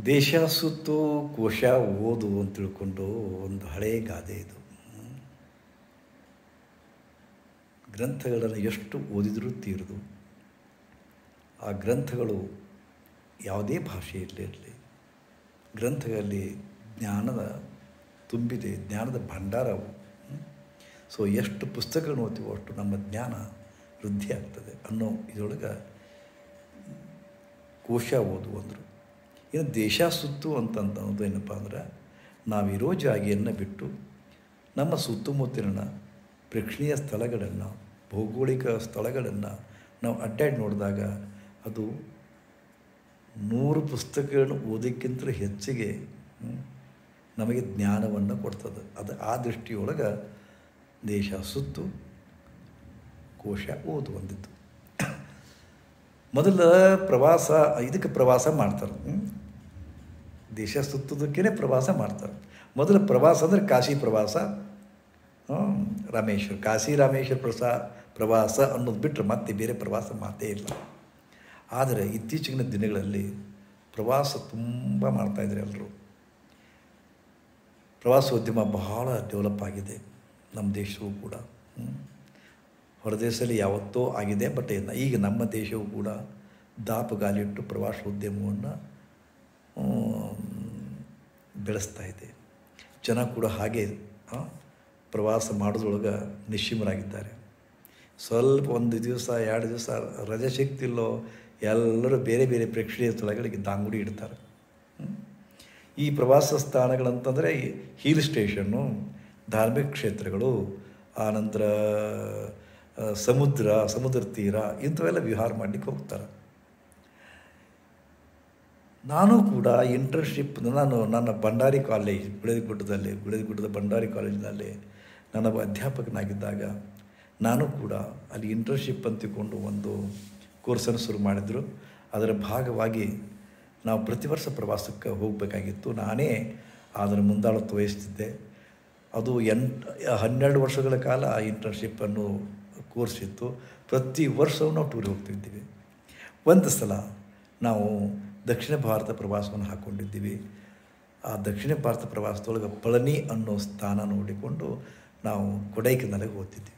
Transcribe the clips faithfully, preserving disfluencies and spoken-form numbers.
ದೇಶ ಸುತ್ತು ಕೋಶ ಓದು ಅಂತ ತಿಳ್ಕೊಂಡು ಒಂದು ಹಳೆಯ ಗಾದೆ ಇದು. ಗ್ರಂಥಗಳನ್ನು ಎಷ್ಟು ಓದಿದರೂ ತೀರದು. ಆ ಗ್ರಂಥಗಳು ಯಾವುದೇ ಭಾಷೆಯಲ್ಲಿ ಇರಲಿ, ಗ್ರಂಥಗಳಲ್ಲಿ ಜ್ಞಾನದ ತುಂಬಿದೆ, ಜ್ಞಾನದ ಭಂಡಾರವು. ಸೊ ಎಷ್ಟು ಪುಸ್ತಕಗಳನ್ನು ಓದ್ತೀವೋ ಅಷ್ಟು ನಮ್ಮ ಜ್ಞಾನ ವೃದ್ಧಿ ಆಗ್ತದೆ ಅನ್ನೋ ಇದರೊಳಗೆ ಕೋಶ ಓದು ಅಂದರು. ಇನ್ನು ದೇಶ ಸುತ್ತು ಅಂತಂತ ಅನ್ನೋದು ಏನಪ್ಪ ಅಂದ್ರೆ, ನಾವಿರೋ ಜಾಗೆಯನ್ನು ಬಿಟ್ಟು ನಮ್ಮ ಸುತ್ತಮುತ್ತಲಿನ ಪ್ರೇಕ್ಷಣೀಯ ಸ್ಥಳಗಳನ್ನು, ಭೌಗೋಳಿಕ ಸ್ಥಳಗಳನ್ನು ನಾವು ಅಡ್ಡಾಡಿ ನೋಡಿದಾಗ ಅದು ನೂರು ಪುಸ್ತಕಗಳನ್ನು ಓದೋಕ್ಕಿಂತ ಹೆಚ್ಚಿಗೆ ನಮಗೆ ಜ್ಞಾನವನ್ನು ಕೊಡ್ತದೆ. ಅದು ಆ ದೃಷ್ಟಿಯೊಳಗೆ ದೇಶ ಸುತ್ತು ಕೋಶ ಓದು ಅಂದಿದ್ದು. ಮೊದಲ ಪ್ರವಾಸ, ಇದಕ್ಕೆ ಪ್ರವಾಸ ಮಾಡ್ತಾರೆ. ದೇಶ ಸುತ್ತೋದಕ್ಕೇ ಪ್ರವಾಸ ಮಾಡ್ತಾರೆ. ಮೊದಲ ಪ್ರವಾಸ ಅಂದರೆ ಕಾಶಿ ಪ್ರವಾಸ, ರಾಮೇಶ್ವರ, ಕಾಶಿ ರಾಮೇಶ್ವರ ಪ್ರಸಾ ಪ್ರವಾಸ ಅನ್ನೋದು ಬಿಟ್ಟರೆ ಮತ್ತೆ ಬೇರೆ ಪ್ರವಾಸ ಮಾತೇ ಇಲ್ಲ. ಆದರೆ ಇತ್ತೀಚಿನ ದಿನಗಳಲ್ಲಿ ಪ್ರವಾಸ ತುಂಬ ಮಾಡ್ತಾಯಿದ್ದಾರೆ ಎಲ್ಲರೂ. ಪ್ರವಾಸೋದ್ಯಮ ಬಹಳ ಡೆವಲಪ್ ಆಗಿದೆ ನಮ್ಮ ದೇಶವೂ ಕೂಡ. ಹೊರದೇಶದಲ್ಲಿ ಯಾವತ್ತೋ ಆಗಿದೆ, ಬಟ್ ಈಗ ನಮ್ಮ ದೇಶವೂ ಕೂಡ ದಾಪುಗಾಲಿಟ್ಟು ಪ್ರವಾಸೋದ್ಯಮವನ್ನು ಬೆಳೆಸ್ತಾ ಇದೆ. ಜನ ಕೂಡ ಹಾಗೆ ಪ್ರವಾಸ ಮಾಡೋದ್ರೊಳಗೆ ನಿಶ್ಚಿಮರಾಗಿದ್ದಾರೆ. ಸ್ವಲ್ಪ ಒಂದು ದಿವಸ ಎರಡು ದಿವಸ ರಜೆ ಸಿಗ್ತಿಲ್ಲೋ ಎಲ್ಲರೂ ಬೇರೆ ಬೇರೆ ಪ್ರೇಕ್ಷಣೀಯ ಸ್ಥಳಗಳಿಗೆ ದಾಂಗುಡಿ ಇಡ್ತಾರೆ. ಈ ಪ್ರವಾಸ ಸ್ಥಾನಗಳಂತಂದರೆ ಹಿಲ್ ಸ್ಟೇಷನ್ನು, ಧಾರ್ಮಿಕ ಕ್ಷೇತ್ರಗಳು, ಆನಂತರ ಸಮುದ್ರ, ಸಮುದ್ರ ತೀರ, ಇಂಥವೆಲ್ಲ ವಿಹಾರ ಮಾಡಲಿಕ್ಕೆ ಹೋಗ್ತಾರೆ. ನಾನು ಕೂಡ ಇಂಟರ್ನ್ಶಿಪ್, ನಾನು ನನ್ನ ಭಂಡಾರಿ ಕಾಲೇಜ್ ಗುಳೇದಗುಡ್ಡದಲ್ಲಿ ಗುಳೇದಗುಡ್ಡದ ಭಂಡಾರಿ ಕಾಲೇಜಿನಲ್ಲಿ ನಾನು ಅಧ್ಯಾಪಕನಾಗಿದ್ದಾಗ ನಾನು ಕೂಡ ಅಲ್ಲಿ ಇಂಟರ್ನ್ಶಿಪ್ ಅಂತ ತಿಳ್ಕೊಂಡು ಒಂದು ಕೋರ್ಸನ್ನು ಶುರು ಮಾಡಿದ್ರು. ಅದರ ಭಾಗವಾಗಿ ನಾವು ಪ್ರತಿ ವರ್ಷ ಪ್ರವಾಸಕ್ಕೆ ಹೋಗಬೇಕಾಗಿತ್ತು. ನಾನೇ ಅದರ ಮುಂದಾಳತ್ವ ವಹಿಸ್ತಿದ್ದೆ. ಅದು ಎಂಟು ಹನ್ನೆರಡು ವರ್ಷಗಳ ಕಾಲ ಆ ಇಂಟರ್ನ್ಶಿಪ್ಪನ್ನು ಕೋರ್ಸ್ ಇತ್ತು. ಪ್ರತಿ ವರ್ಷವೂ ನಾವು ಟೂರಿಗೆ ಹೋಗ್ತಿದ್ದೀವಿ. ಒಂದು ಸಲ ನಾವು ದಕ್ಷಿಣ ಭಾರತ ಪ್ರವಾಸವನ್ನು ಹಾಕ್ಕೊಂಡಿದ್ದೀವಿ. ಆ ದಕ್ಷಿಣ ಭಾರತ ಪ್ರವಾಸದೊಳಗೆ ಪಳನಿ ಅನ್ನೋ ಸ್ಥಾನ ನೋಡಿಕೊಂಡು ನಾವು ಕೊಡೈಕೆನಾಲಿಗೆ ಹೋಗ್ತಿದ್ದೀವಿ.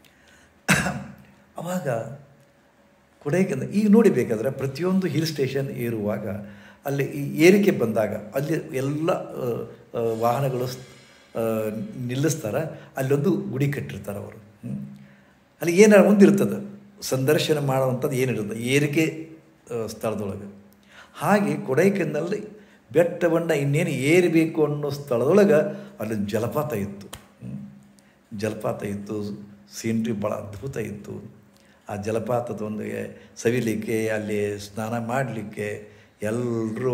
ಆವಾಗ ಕೊಡೈಕೆನಾಲ್ ಈಗ ನೋಡಿಬೇಕಾದ್ರೆ ಪ್ರತಿಯೊಂದು ಹಿಲ್ ಸ್ಟೇಷನ್ ಏರುವಾಗ ಅಲ್ಲಿ ಈ ಏರಿಕೆ ಬಂದಾಗ ಅಲ್ಲಿ ಎಲ್ಲ ವಾಹನಗಳು ನಿಲ್ಲಿಸ್ತಾರೆ. ಅಲ್ಲೊಂದು ಗುಡಿ ಕಟ್ಟಿರ್ತಾರೆ ಅವರು. ಅಲ್ಲಿ ಏನಾರು ಒಂದಿರ್ತದೆ ಸಂದರ್ಶನ ಮಾಡುವಂಥದ್ದು ಏನಿರ್ತದೆ ಏರಿಕೆ ಸ್ಥಳದೊಳಗೆ. ಹಾಗೆ ಕೊಡೈಕೆನಾಲಲ್ಲಿ ಬೆಟ್ಟವನ್ನು ಇನ್ನೇನು ಏರಬೇಕು ಅನ್ನೋ ಸ್ಥಳದೊಳಗೆ ಅಲ್ಲಿ ಜಲಪಾತ ಇತ್ತು. ಜಲಪಾತ ಇತ್ತು, ಸೀನ್ರಿ ಭಾಳ ಅದ್ಭುತ ಇತ್ತು. ಆ ಜಲಪಾತದೊಂದಿಗೆ ಸವಿಲಿಕ್ಕೆ, ಅಲ್ಲಿ ಸ್ನಾನ ಮಾಡಲಿಕ್ಕೆ ಎಲ್ಲರೂ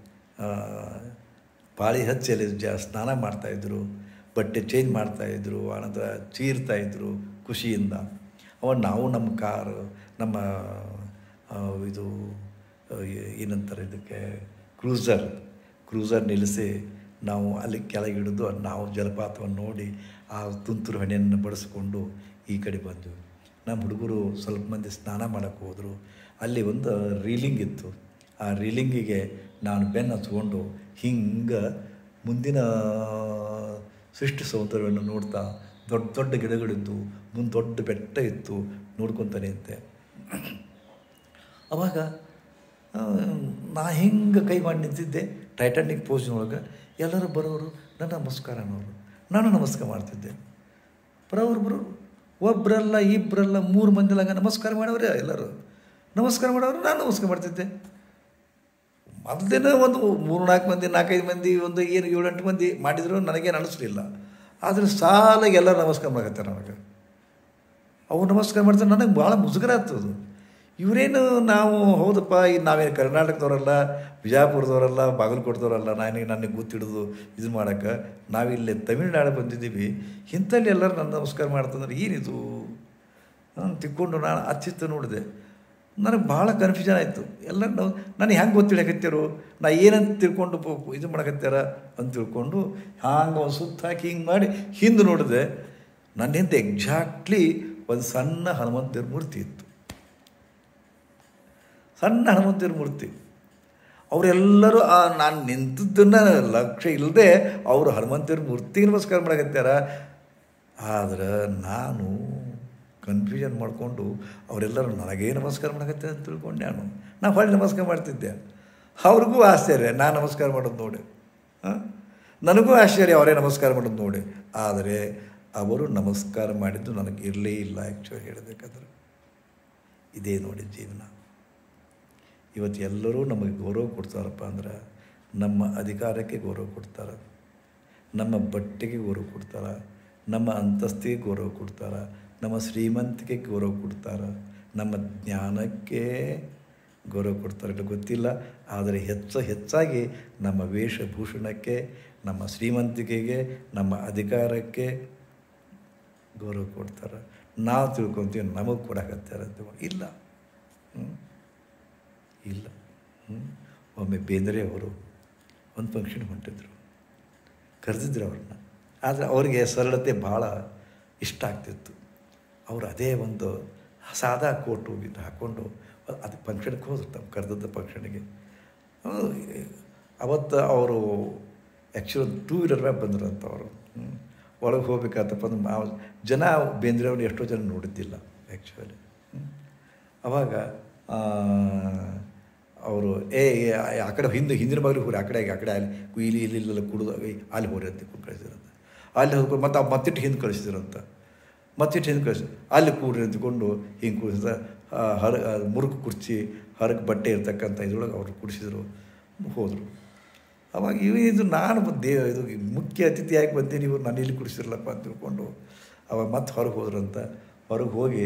ಪಾಳಿ ಹಚ್ಚಿ ಅಲ್ಲಿ ಜ ಸ್ನಾನ ಮಾಡ್ತಾಯಿದ್ರು, ಬಟ್ಟೆ ಚೇಂಜ್ ಮಾಡ್ತಾಯಿದ್ರು, ಆನಂತರ ಚೀರ್ತಾಯಿದ್ರು ಖುಷಿಯಿಂದ. ಅವಾಗ ನಾವು ನಮ್ಮ ಕಾರು, ನಮ್ಮ ಇದು ಏನಂತಾರೆ ಇದಕ್ಕೆ, ಕ್ರೂಸರ್ ಕ್ರೂಸರ್ ನಿಲ್ಲಿಸಿ ನಾವು ಅಲ್ಲಿ ಕೆಳಗಿಡಿದು ನಾವು ಜಲಪಾತವನ್ನು ನೋಡಿ ಆ ತುಂತುರು ಹಣೆಯನ್ನು ಬಡಿಸ್ಕೊಂಡು ಈ ಕಡೆ ಬಂದ್ವಿ. ನಮ್ಮ ಹುಡುಗರು ಸ್ವಲ್ಪ ಮಂದಿ ಸ್ನಾನ ಮಾಡೋಕ್ಕೆ ಹೋದರು. ಅಲ್ಲಿ ಒಂದು ರೀಲಿಂಗ್ ಇತ್ತು. ಆ ರೀಲಿಂಗಿಗೆ ನಾನು ಬೆನ್ನು ಹಚ್ಕೊಂಡು ಹಿಂಗೆ ಮುಂದಿನ ಸೃಷ್ಟಿ ಸೌಂದರ್ಯವನ್ನು ನೋಡ್ತಾ, ದೊಡ್ಡ ದೊಡ್ಡ ಗಿಡಗಳಿದ್ದು, ಮುಂದೆ ದೊಡ್ಡ ಬೆಟ್ಟ ಇತ್ತು, ನೋಡ್ಕೊತಾನೆ ಅಂತೆ. ಆವಾಗ ನಾ ಹಿಂಗೆ ಕೈ ಮಾಡಿ ನಿಂತಿದ್ದೆ ಟೈಟಾನಿಕ್ ಪೋಸ್ನೊಳಗೆ. ಎಲ್ಲರೂ ಬರೋರು ನನ್ನ ನಮಸ್ಕಾರ ಅನ್ನೋರು, ನಾನು ನಮಸ್ಕಾರ ಮಾಡ್ತಿದ್ದೆ. ಬರೋರು ಬರೋರು ಒಬ್ಬರಲ್ಲ ಇಬ್ಬರಲ್ಲ ಮೂರು ಮಂದಿಲಾಗ ನಮಸ್ಕಾರ ಮಾಡೋರೆ, ಎಲ್ಲರೂ ನಮಸ್ಕಾರ ಮಾಡೋರು, ನಾನು ನಮಸ್ಕಾರ ಮಾಡ್ತಿದ್ದೆ. ಮೊದಲೇನೋ ಒಂದು ಮೂರು ನಾಲ್ಕು ಮಂದಿ ನಾಲ್ಕೈದು ಮಂದಿ ಒಂದು ಏನು ಏಳೆಂಟು ಮಂದಿ ಮಾಡಿದ್ರು ನನಗೇನು ಅನ್ನಿಸ್ಲಿಲ್ಲ. ಆದರೆ ಸಾಲಾಗಿ ಎಲ್ಲರೂ ನಮಸ್ಕಾರ ಮಾಡಕತ್ತಾರೆ. ನನಗೆ ಅವು ನಮಸ್ಕಾರ ಮಾಡ್ತಾರೆ, ನನಗೆ ಭಾಳ ಮುಜುಗರ ಆಗ್ತದೆ. ಇವರೇನು ನಾವು ಹೌದಪ್ಪ, ಈ ನಾವೇನು ಕರ್ನಾಟಕದವರಲ್ಲ, ಬಿಜಾಪುರದವರಲ್ಲ, ಬಾಗಲಕೋಟದವರಲ್ಲ, ನನಗೆ ನನಗೆ ಗೊತ್ತಿಡೋದು ಇದು ಮಾಡೋಕ್ಕೆ. ನಾವಿಲ್ಲೇ ತಮಿಳ್ನಾಡು ಬಂದಿದ್ದೀವಿ, ಇಂಥಲ್ಲಿ ಎಲ್ಲರೂ ನನ್ನ ನಮಸ್ಕಾರ ಮಾಡ್ತಂದ್ರೆ ಏನಿದು ನಾನು ತಿಳ್ಕೊಂಡು ನಾನು ಅಚ್ಚಿತ್ತು ನೋಡಿದೆ. ನನಗೆ ಭಾಳ ಕನ್ಫ್ಯೂಷನ್ ಆಯಿತು. ಎಲ್ಲ ನಾವು ನನಗೆ ಹೆಂಗೆ ಗೊತ್ತಿಡಕತ್ತೀರು, ನಾ ಏನಂತ ತಿಳ್ಕೊಂಡು ಇದು ಮಾಡಕತ್ಯಾರ ಅಂತ ತಿಳ್ಕೊಂಡು ಹಂಗೆ ಒಂದು ಸುತ್ತ ಹಾಕಿ ಹಿಂಗೆ ಮಾಡಿ ಹಿಂದೆ ನೋಡಿದೆ. ನನ್ನ ಹಿಂದೆ ಎಕ್ಸಾಕ್ಟ್ಲಿ ಒಂದು ಸಣ್ಣ ಹನುಮಂತರ ಮೂರ್ತಿ ಇತ್ತು. ಸಣ್ಣ ಹನುಮಂತರ ಮೂರ್ತಿ. ಅವರೆಲ್ಲರೂ ಆ ನಾನು ನಿಂತದ್ದನ್ನು ಲಕ್ಷ್ಯ ಇಲ್ಲದೆ ಅವರು ಹನುಮಂತರ ಮೂರ್ತಿಗೆ ನಮಸ್ಕಾರ ಮಾಡಕತ್ಯಾರ. ಆದ್ರೆ ನಾನು ಕನ್ಫ್ಯೂಷನ್ ಮಾಡಿಕೊಂಡು ಅವರೆಲ್ಲರೂ ನನಗೇ ನಮಸ್ಕಾರ ಮಾಡಕತ್ತೆ ಅಂತ ತಿಳ್ಕೊಂಡು ನಾನು ನಾನು ಹೊಳ್ಳಿ ನಮಸ್ಕಾರ ಮಾಡ್ತಿದ್ದೆ. ಅವ್ರಿಗೂ ಆಶ್ಚರ್ಯ ನಾನು ನಮಸ್ಕಾರ ಮಾಡೋದು ನೋಡಿ, ಹಾಂ ನನಗೂ ಆಶ್ಚರ್ಯ ಅವರೇ ನಮಸ್ಕಾರ ಮಾಡೋದು ನೋಡಿ. ಆದರೆ ಅವರು ನಮಸ್ಕಾರ ಮಾಡಿದ್ದು ನನಗೆ ಇರಲೇ ಇಲ್ಲ. ಆ್ಯಕ್ಚುಲಿ ಹೇಳಬೇಕಾದ್ರೆ ಇದೇ ನೋಡಿ ಜೀವನ. ಇವತ್ತು ಎಲ್ಲರೂ ನಮಗೆ ಗೌರವ ಕೊಡ್ತಾರಪ್ಪ ಅಂದ್ರೆ ನಮ್ಮ ಅಧಿಕಾರಕ್ಕೆ ಗೌರವ ಕೊಡ್ತಾರೆ, ನಮ್ಮ ಬಟ್ಟೆಗೆ ಗೌರವ ಕೊಡ್ತಾರೆ, ನಮ್ಮ ಅಂತಸ್ತಿಗೆ ಗೌರವ ಕೊಡ್ತಾರೆ, ನಮ್ಮ ಶ್ರೀಮಂತಿಕೆ ಗೌರವ ಕೊಡ್ತಾರೆ, ನಮ್ಮ ಜ್ಞಾನಕ್ಕೆ ಗೌರವ ಕೊಡ್ತಾರೆ ಗೊತ್ತಿಲ್ಲ. ಆದರೆ ಹೆಚ್ಚು ಹೆಚ್ಚಾಗಿ ನಮ್ಮ ವೇಷಭೂಷಣಕ್ಕೆ, ನಮ್ಮ ಶ್ರೀಮಂತಿಕೆಗೆ, ನಮ್ಮ ಅಧಿಕಾರಕ್ಕೆ ಗೌರವ ಕೊಡ್ತಾರೆ. ನಾವು ತಿಳ್ಕೊತೀವಿ ನಮಗೆ ಕೊಡಕತ್ತಾರೆ ಅಂತ. ಇಲ್ಲ ಇಲ್ಲ ಒಮ್ಮೆ ಬೇಂದ್ರೆ ಅವರು ಒಂದು ಫಂಕ್ಷನ್ ಹೊಂಟಿದ್ರು, ಕರೆದಿದ್ರು ಅವ್ರನ್ನ. ಆದರೆ ಅವರಿಗೆ ಸರಳತೆ ಭಾಳ ಇಷ್ಟ ಆಗ್ತಿತ್ತು. ಅವರು ಅದೇ ಒಂದು ಸಾದಾ ಕೋಟು ಇದು ಹಾಕ್ಕೊಂಡು ಅದು ಫಂಕ್ಷನ್ಗೆ ಹೋದ್ರು, ತಮ್ಮ ಕರೆದದ್ದು ಫಂಕ್ಷನ್ಗೆ. ಅವತ್ತು ಅವರು ಆ್ಯಕ್ಚುಲಿ ಟೂ ವೀಲರ್ ಮ್ಯಾಗ ಬಂದ್ರಂತ ಅವರು. ಒಳಗೆ ಹೋಗ್ಬೇಕಾತಪ್ಪ ಅಂದ್ರೆ ನಾವು ಜನ ಬೇಂದ್ರೆ ಅವ್ರನ್ನ ಎಷ್ಟೋ ಜನ ನೋಡಿದ್ದಿಲ್ಲ ಆ್ಯಕ್ಚುಲಿ. ಆವಾಗ ಅವರು ಏ ಆ ಕಡೆ ಹಿಂದೆ ಹಿಂದಿನ ಬಾಗಿಲು ಹೋರಿ, ಆ ಕಡೆ ಆ ಕಡೆ ಅಲ್ಲಿ ಇಲ್ಲಿ ಇಲ್ಲಿ ಇಲ್ಲೆಲ್ಲ ಕುಡಿದು ಅಲ್ಲಿ ಹೋರಿ ಅಂತ ಕಳಿಸಿದ್ರಂತ. ಅಲ್ಲಿ ಹೋಗ್ಕೊಂಡು ಮತ್ತೆ ಮತ್ತಿಟ್ಟು ಹಿಂದೆ ಕಳಿಸಿದ್ರಂತ. ಮತ್ತಿಟ್ಟು ಹಿಂದೆ ಕಳಿಸಿ ಅಲ್ಲಿ ಕೂಡ್ರಿ ಅಂತ್ಕೊಂಡು ಹಿಂಗೆ ಕೂಡಿಸಿದ ಹರ ಮುರುಕು ಕುರ್ಚಿ ಹರಕ್ಕೆ ಬಟ್ಟೆ ಇರ್ತಕ್ಕಂಥ ಇದ್ರೊಳಗೆ ಅವರು ಕುಡಿಸಿದ್ರು, ಹೋದರು. ಅವಾಗ ಇವ ಇದು ನಾನು ದೇವ ಇದು ಮುಖ್ಯ ಅತಿಥಿಯಾಗಿ ಬಂದೀನಿ, ಇವರು ನಾನು ಇಲ್ಲಿ ಕುಡಿಸಿರಲ್ಲಪ್ಪ ಅಂತ ತಿಳ್ಕೊಂಡು ಅವಾಗ ಮತ್ತೆ ಹೊರಗೆ ಹೋದ್ರಂತ. ಹೊರಗೆ ಹೋಗಿ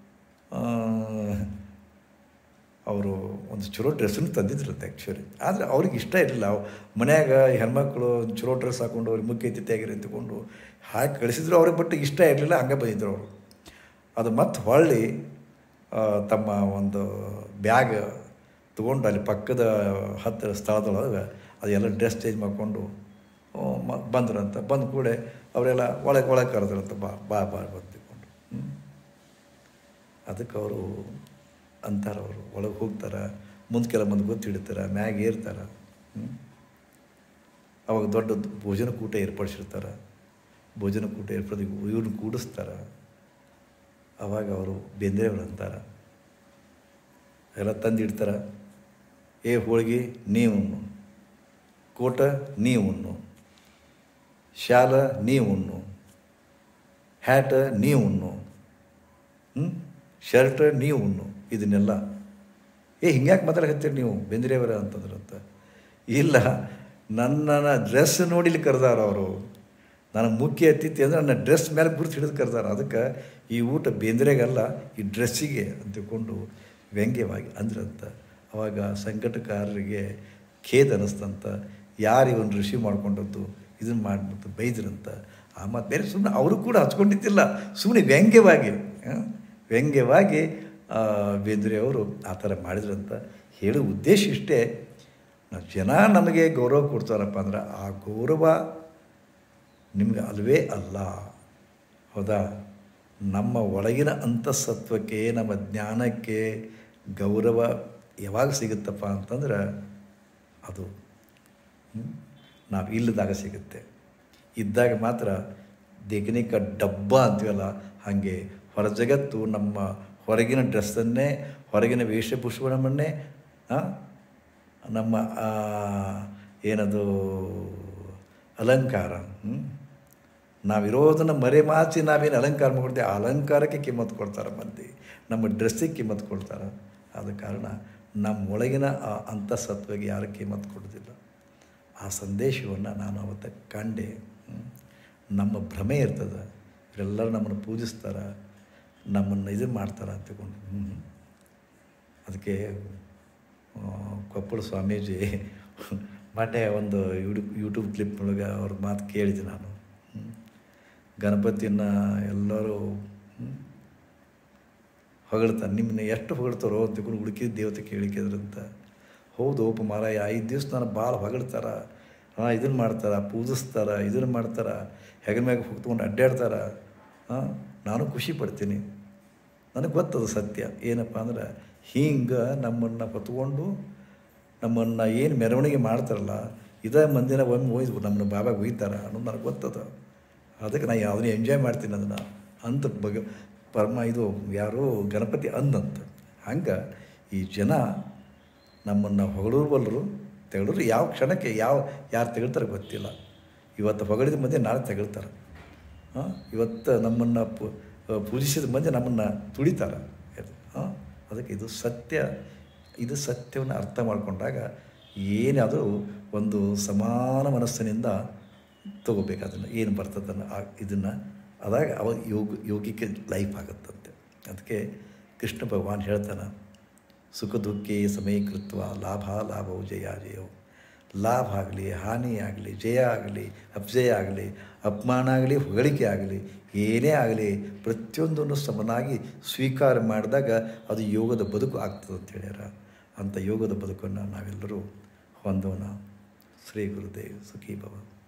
ಅವರು ಒಂದು ಚಲೋ ಡ್ರೆಸ್ಸನ್ನು ತಂದಿದ್ರಂತೆ ಆ್ಯಕ್ಚುಲಿ. ಆದರೆ ಅವ್ರಿಗೆ ಇಷ್ಟ ಇರಲಿಲ್ಲ. ಮನ್ಯಾಗ ಹೆಣ್ಮಕ್ಳು ಒಂದು ಚಲೋ ಡ್ರೆಸ್ ಹಾಕ್ಕೊಂಡು ಅವ್ರಿಗೆ ಮುಖ್ಯ ಅತಿಥಿಯಾಗಿರಿ ಅಂತ್ಕೊಂಡು ಹಾಕಿ ಕಳಿಸಿದ್ರು. ಅವ್ರಿಗೆ ಬಟ್ ಇಷ್ಟ ಇರಲಿಲ್ಲ, ಹಂಗೆ ಬಂದಿದ್ರು ಅವರು. ಅದು ಮತ್ತೆ ಹೊಳ್ಳಿ ತಮ್ಮ ಒಂದು ಬ್ಯಾಗ್ ತೊಗೊಂಡು ಅಲ್ಲಿ ಪಕ್ಕದ ಹತ್ತಿರ ಸ್ಥಳದೊಳಗೆ ಅದೆಲ್ಲ ಡ್ರೆಸ್ ಚೇಂಜ್ ಮಾಡಿಕೊಂಡು ಮ ಬಂದ್ರಂತ. ಬಂದ ಕೂಡ ಅವರೆಲ್ಲ ಒಳಗೆ ಒಳಗೆ ಕರೆದ್ರಂತ, ಬಾ ಬಾ ಬಾ ಬಂದುಕೊಂಡು. ಅದಕ್ಕೆ ಅವರು ಅಂತಾರೆ, ಅವರು ಒಳಗೆ ಹೋಗ್ತಾರೆ, ಮುಂದೆ ಕೆಲ ಮಂದಿ ಗೊತ್ತು ಹಿಡಿತಾರೆ, ಮ್ಯಾಗ ಏರ್ತಾರೆ. ಅವಾಗ ದೊಡ್ಡ ಭೋಜನ ಕೂಟ ಏರ್ಪಡಿಸಿರ್ತಾರೆ. ಭೋಜನ ಕೂಟ ಏರ್ಪಡಿಸಿ ಇವ್ರನ್ನ ಕೂಡಿಸ್ತಾರೆ. ಆವಾಗ ಅವರು ಬೇಂದ್ರೆ ಅವರು ಅಂತಾರೆ, ಎಲ್ಲ ತಂದಿಡ್ತಾರೆ. ಏ ಹೋಳಿಗೆ ನೀವು ಉಣ್ಣು, ಕೋಟ ನೀವು ಉಣ್ಣು, ಶಾಲ ನೀವು ಉಣ್ಣು, ಹ್ಯಾಟ ನೀವು ಉಣ್ಣು, ಹ್ಞೂ ಶರ್ಟ್ ನೀವು ಉಣ್ಣು. ಇದನ್ನೆಲ್ಲ ಏ ಹಿಂಗ್ಯಾಕೆ ಮಾತಾಡಕತ್ತೀರಿ ನೀವು ಬೇಂದ್ರೆಯವರ ಅಂತಂದ್ರಂತ. ಇಲ್ಲ, ನನ್ನನ್ನು ಡ್ರೆಸ್ ನೋಡಿಲಿ ಕರೆದಾರ ಅವರು. ನನಗೆ ಮುಖ್ಯ ಅತಿಥಿ ಅಂದರೆ ನನ್ನ ಡ್ರೆಸ್ ಮೇಲೆ ಗುರ್ತು ಹಿಡಿದು ಕರೆದಾರ. ಅದಕ್ಕೆ ಈ ಊಟ ಬೇಂದ್ರೆಗಲ್ಲ, ಈ ಡ್ರೆಸ್ಸಿಗೆ ಅಂತಕೊಂಡು ವ್ಯಂಗ್ಯವಾಗಿ ಅಂದ್ರಂತ. ಅವಾಗ ಸಂಕಟಕಾರರಿಗೆ ಖೇದ ಅನ್ನಿಸ್ತಂತ. ಯಾರು ಇವನು ಋಷಿ ಮಾಡ್ಕೊಂಡದ್ದು ಇದನ್ನು ಮಾಡಿಬಿಟ್ಟು ಬೈದ್ರಂತ. ಆ ಮಾತು ಬೇರೆ ಸುಮ್ಮನೆ ಅವರು ಕೂಡ ಹಚ್ಕೊಂಡಿದ್ದಿಲ್ಲ, ಸುಮ್ಮನೆ ವ್ಯಂಗ್ಯವಾಗಿ ವ್ಯಂಗ್ಯವಾಗಿ ಬೇಂದ್ರೆ ಅವರು ಆ ಥರ ಮಾಡಿದ್ರಂತ. ಹೇಳೋ ಉದ್ದೇಶ ಇಷ್ಟೇ, ಜನ ನಮಗೆ ಗೌರವ ಕೊಡ್ತಾರಪ್ಪ ಅಂದ್ರೆ ಆ ಗೌರವ ನಿಮಗೆ ಅಲ್ವೇ ಅಲ್ಲ, ಹೌದಾ? ನಮ್ಮ ಒಳಗಿನ ಅಂತಃಸತ್ವಕ್ಕೆ, ನಮ್ಮ ಜ್ಞಾನಕ್ಕೆ ಗೌರವ ಯಾವಾಗ ಸಿಗುತ್ತಪ್ಪ ಅಂತಂದ್ರೆ ಅದು ನಾವು ಇಲ್ಲದಾಗ ಸಿಗುತ್ತೆ. ಇದ್ದಾಗ ಮಾತ್ರ ದೇಗನಿಕ ಡಬ್ಬ ಅಂತೀವಲ್ಲ, ಹಾಗೆ ಹೊರ ಜಗತ್ತು ನಮ್ಮ ಹೊರಗಿನ ಡ್ರೆಸ್ಸನ್ನೇ, ಹೊರಗಿನ ವೇಷಭೂಷಣವನ್ನೇ, ನಮ್ಮ ಏನದು ಅಲಂಕಾರ, ನಾವಿರೋದನ್ನು ಮರೆಮಾಚಿ ನಾವೇನು ಅಲಂಕಾರ ಮಾಡ್ಕೊಡ್ತೀವಿ, ಆ ಅಲಂಕಾರಕ್ಕೆ ಕಿಮ್ಮತ್ತು ಕೊಡ್ತಾರೆ ಮಂದಿ, ನಮ್ಮ ಡ್ರೆಸ್ಸಿಗೆ ಕಿಮ್ಮತ್ತು ಕೊಡ್ತಾರೆ. ಆದ ಕಾರಣ ನಮ್ಮ ಒಳಗಿನ ಆ ಅಂತಃಸತ್ವಕ್ಕೆ ಯಾರು ಕಿಮ್ಮತ್ತು ಕೊಡೋದಿಲ್ಲ. ಆ ಸಂದೇಶವನ್ನು ನಾನು ಅವತ್ತು ಕಂಡೆ. ನಮ್ಮ ಭ್ರಮೆ ಇರ್ತದೆ, ಇವರೆಲ್ಲರೂ ನಮ್ಮನ್ನು ಪೂಜಿಸ್ತಾರೆ, ನಮ್ಮನ್ನು ಇದು ಮಾಡ್ತಾರೆ ಅಂತಕೊಂಡು. ಅದಕ್ಕೆ ಕೊಪ್ಪಳ ಸ್ವಾಮೀಜಿ ಮೊನ್ನೆ ಒಂದು ಯೂಟ್ಯೂಬ್ ಯೂಟ್ಯೂಬ್ ಕ್ಲಿಪ್ನೊಳಗೆ ಅವ್ರ ಮಾತು ಕೇಳಿದೆ ನಾನು. ಗಣಪತಿನ ಎಲ್ಲರೂ ಹೊಗಳ್ತಾರೆ, ನಿಮ್ಮನ್ನ ಎಷ್ಟು ಹೊಗಳ್ತಾರೋ ಅಂತಕೊಂಡು ಹುಡುಕಿದ ದೇವತೆ ಕೇಳಿಕೆದ್ರಂತ. ಹೌದು ಒಬ್ಬ ಮಾರಾಯ, ಐದು ದಿವ್ಸ ನಾನು ಭಾಳ ಹೊಗಳ್ತಾರೆ, ಹಾಂ ಇದನ್ನು ಮಾಡ್ತಾರೆ, ಪೂಜಿಸ್ತಾರೆ, ಇದನ್ನು ಮಾಡ್ತಾರೆ, ಹೆಗಲ ಮ್ಯಾಗ ಹೋಗ್ತ್ಕೊಂಡು ಅಡ್ಡಾಡ್ತಾರೆ. ಹಾಂ ನಾನು ಖುಷಿ ಪಡ್ತೀನಿ, ನನಗೆ ಗೊತ್ತದು ಸತ್ಯ. ಏನಪ್ಪ ಅಂದ್ರೆ ಹಿಂಗೆ ನಮ್ಮನ್ನು ಹೊತ್ಕೊಂಡು ನಮ್ಮನ್ನು ಏನು ಮೆರವಣಿಗೆ ಮಾಡ್ತಾರಲ್ಲ ಇದೇ ಮಂದಿನ ಒಮ್ಮೆ ಒಯ್ದು ನಮ್ಮನ್ನ ಬಾಬಾಗೆ ಒಯ್ತಾರೆ ಅನ್ನೋದು ನನಗೆ ಗೊತ್ತದ. ಅದಕ್ಕೆ ನಾನು ಯಾವುದನ್ನ ಎಂಜಾಯ್ ಮಾಡ್ತೀನಿ ಅದನ್ನು ಅಂತ ಬಗ ಪರಮ ಇದು ಯಾರೋ ಗಣಪತಿ ಅಂದಂತ. ಹಂಗೆ ಈ ಜನ ನಮ್ಮನ್ನು ಹೊಗಳೂರು ಬಲ್ಲರು ತೆಗಳರು ಯಾವ ಕ್ಷಣಕ್ಕೆ ಯಾವ ಯಾರು ತೆಗಳ್ತಾರೆ ಗೊತ್ತಿಲ್ಲ. ಇವತ್ತು ಹೊಗಳಿದ ಮಂದಿ ನಾಳೆ ತೆಗಳ್ತಾರೆ. ಹಾಂ, ಇವತ್ತು ನಮ್ಮನ್ನು ಪೂಜಿಸಿದ ಮಂದಿ ನಮ್ಮನ್ನು ತುಳಿತಾರೆ. ಹಾಂ, ಅದಕ್ಕೆ ಇದು ಸತ್ಯ. ಇದು ಸತ್ಯವನ್ನು ಅರ್ಥ ಮಾಡಿಕೊಂಡಾಗ ಏನಾದರೂ ಒಂದು ಸಮಾನ ಮನಸ್ಸಿನಿಂದ ತಗೋಬೇಕು. ಅದನ್ನು ಏನು ಬರ್ತದನ್ನು ಆ ಇದನ್ನು ಅದಾಗ ಅವ ಯೋಗ ಯೋಗಿಕ ಲೈಫ್ ಆಗುತ್ತಂತೆ. ಅದಕ್ಕೆ ಕೃಷ್ಣ ಭಗವಾನ್ ಹೇಳ್ತಾನೆ, ಸುಖ ದುಃಖೇ ಸಮೀಕೃತ್ವ ಲಾಭ ಲಾಭವು ಜಯ ಜಯವು. ಲಾಭ ಆಗಲಿ, ಹಾನಿ ಆಗಲಿ, ಜಯ ಆಗಲಿ, ಅಪಜಯ ಆಗಲಿ, ಅಪಮಾನ ಆಗಲಿ, ಹೊಗಳಿಕೆ ಆಗಲಿ, ಏನೇ ಆಗಲಿ ಪ್ರತಿಯೊಂದನ್ನು ಸಮನಾಗಿ ಸ್ವೀಕಾರ ಮಾಡಿದಾಗ ಅದು ಯೋಗದ ಬದುಕು ಆಗ್ತದೆ ಅಂತ ಹೇಳ್ಯಾರ. ಅಂಥ ಯೋಗದ ಬದುಕನ್ನು ನಾವೆಲ್ಲರೂ ಹೊಂದೋಣ. ಶ್ರೀ ಗುರುದೇವ್ ಸುಖೀ ಭವ.